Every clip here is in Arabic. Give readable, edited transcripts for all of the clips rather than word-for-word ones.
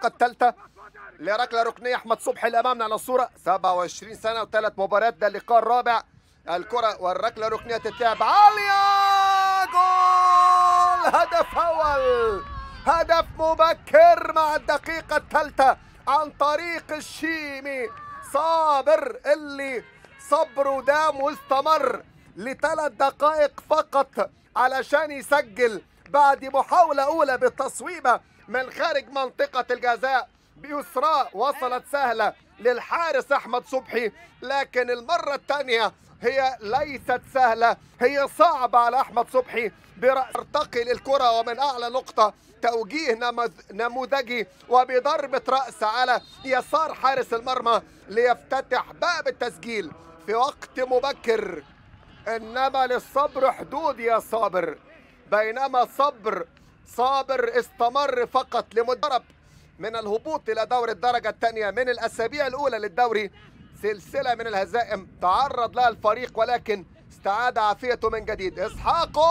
الدقيقة الثالثة لركلة ركنية. أحمد صبحي اللي أمامنا على الصورة، 27 سنة وثلاث مباريات، ده اللقاء الرابع. الكرة والركلة الركنية تتلعب عالية، جول! هدف أول، هدف مبكر مع الدقيقة الثالثة عن طريق الشيمي صابر، اللي صبره دام واستمر ل3 دقائق فقط علشان يسجل بعد محاولة أولى بالتصويبة من خارج منطقة الجزاء بيسراء، وصلت سهلة للحارس أحمد صبحي، لكن المرة الثانية هي ليست سهلة، هي صعبة على أحمد صبحي. بيرتقي للكرة ومن أعلى نقطة توجيه نموذجي وبضربة رأس على يسار حارس المرمى ليفتتح باب التسجيل في وقت مبكر. إنما للصبر حدود يا صابر، بينما صابر استمر فقط لمدرب من الهبوط إلى دوري الدرجة الثانية من الأسابيع الأولى للدوري، سلسلة من الهزائم تعرض لها الفريق ولكن استعاد عافيته من جديد. إسحاقو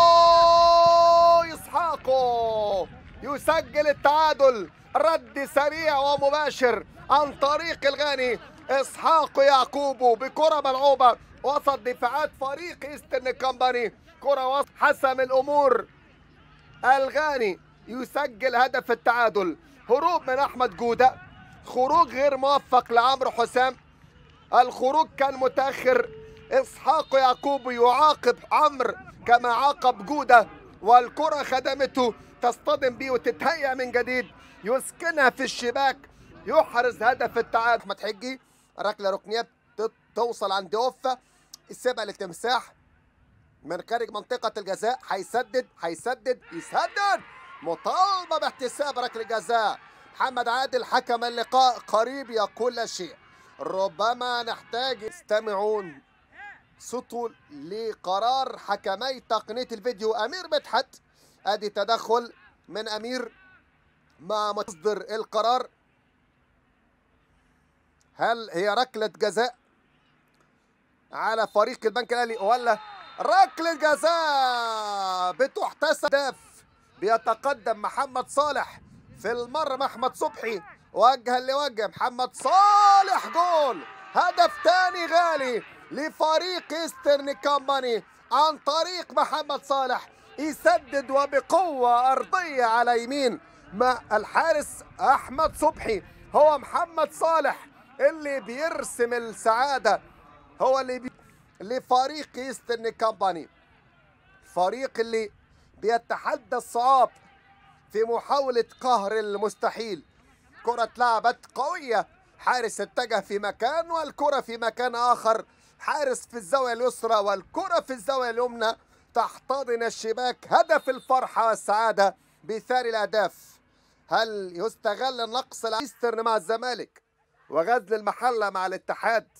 يسجل التعادل، رد سريع ومباشر عن طريق الغاني إسحاق يعقوبو بكرة ملعوبة وسط دفاعات فريق ايسترن كامباني، كرة حسم الأمور. الغاني يسجل هدف التعادل، هروب من أحمد جودة، خروج غير موفق لعمرو حسام، الخروج كان متأخر. إسحاق يعقوب يعاقب عمرو كما عاقب جودة، والكرة خدمته، تصطدم بيه وتتهيأ من جديد، يسكنها في الشباك، يحرز هدف التعادل. أحمد حجي ركلة ركنية توصل عند أوفا، السبقة للتمساح من خارج منطقة الجزاء، هيسدد يسدد، مطالبة باحتساب ركلة جزاء. محمد عادل حكم اللقاء قريب يقول لا شيء، ربما نحتاج يستمعون صوته لقرار حكمي تقنية الفيديو. أمير مدحت، ادي تدخل من أمير مع مصدر القرار. هل هي ركلة جزاء على فريق البنك الأهلي ولا ركلة جزاء بتحتسب؟ بيتقدم محمد صالح في المرمى، أحمد صبحي وجها لوجه، محمد صالح جول، هدف ثاني غالي لفريق ايسترن كامباني عن طريق محمد صالح، يسدد وبقوة أرضية على يمين مع الحارس أحمد صبحي. هو محمد صالح اللي بيرسم السعادة، هو اللي لفريق ايسترن كامباني، الفريق اللي بيتحدى الصعاب في محاولة قهر المستحيل. كرة اتلعبت قوية، حارس اتجه في مكان والكرة في مكان آخر، حارس في الزاوية اليسرى والكرة في الزاوية اليمنى تحتضن الشباك. هدف الفرحة والسعادة بثاني الأهداف. هل يستغل النقص الايسترن مع الزمالك وغزل المحلة مع الاتحاد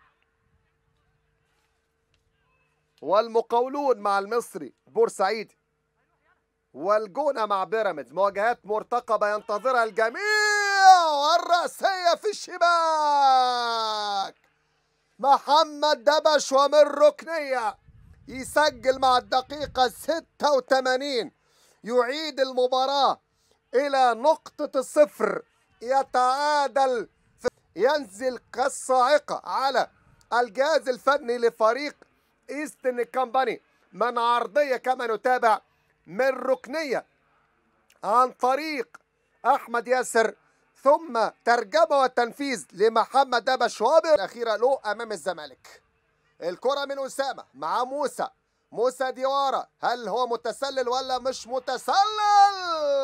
والمقاولون مع المصري بورسعيد والجونة مع بيراميدز؟ مواجهات مرتقبة ينتظرها الجميع، والرأسية في الشباك. محمد دبش ومن ركنية يسجل مع الدقيقة 86، يعيد المباراة إلى نقطة الصفر، يتعادل، ينزل كالصاعقة على الجهاز الفني لفريق ايسترن كامباني من عرضية كما نتابع من ركنية عن طريق أحمد ياسر، ثم ترجمة والتنفيذ لمحمد دبش وابر الأخيرة له أمام الزمالك. الكرة من أسامة مع موسى ديوارا، هل هو متسلل ولا مش متسلل؟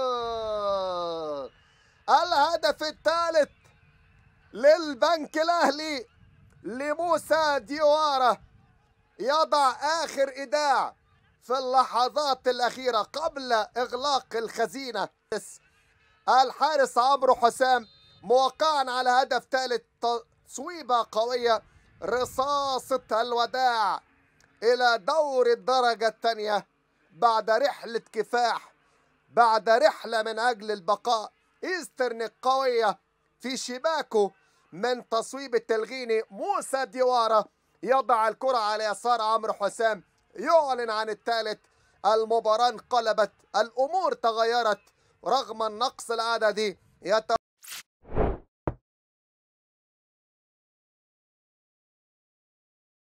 الهدف الثالث للبنك الأهلي لموسى ديوارا، يضع آخر إيداع في اللحظات الأخيرة قبل إغلاق الخزينة. الحارس عمرو حسام موقعا على هدف ثالث، تصويبة قوية، رصاصة الوداع إلى دور الدرجة الثانية بعد رحلة كفاح، بعد رحلة من أجل البقاء. ايسترن قوية في شباكه من تصويب التلغيني، موسى ديوارا يضع الكرة على يسار عمرو حسام، يعلن عن الثالث. المباراة انقلبت، الأمور تغيرت رغم النقص العددي.